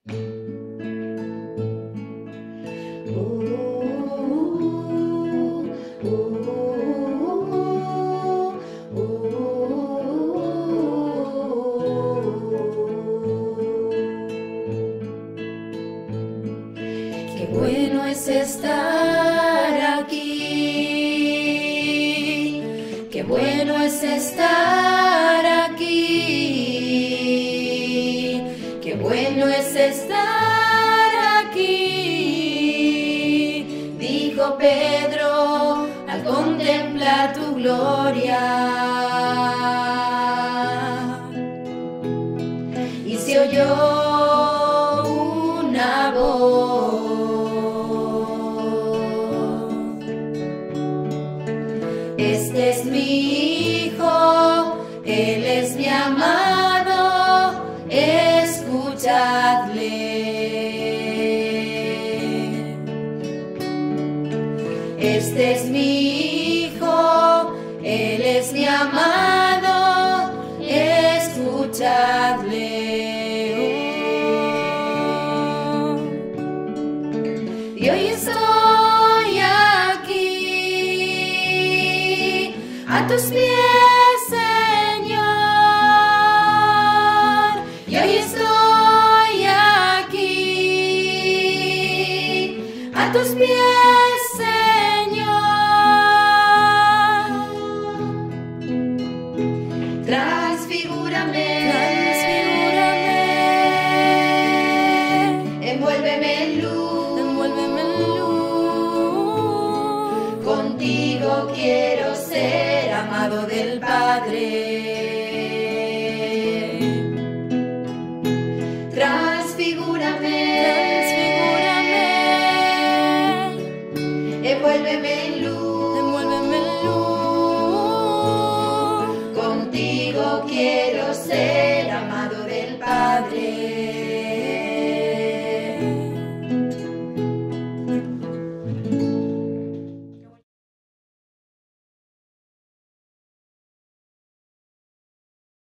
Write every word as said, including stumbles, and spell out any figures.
Qué bueno es estar aquí, qué bueno es estar aquí, qué bueno es estar aquí, dijo Pedro al contemplar tu gloria. Y se oyó una voz: este es mi Hijo, Él es mi amado, escuchadle. Este es mi Hijo, Él es mi amado, escuchadle. Y hoy estoy aquí, a tus pies, Señor. Y hoy estoy aquí, a tus pies, Señor. Transfigúrame, transfigúrame, envuélveme en luz, envuélveme en luz. Contigo quiero ser amado del Padre. Transfigúrame, transfigúrame, envuélveme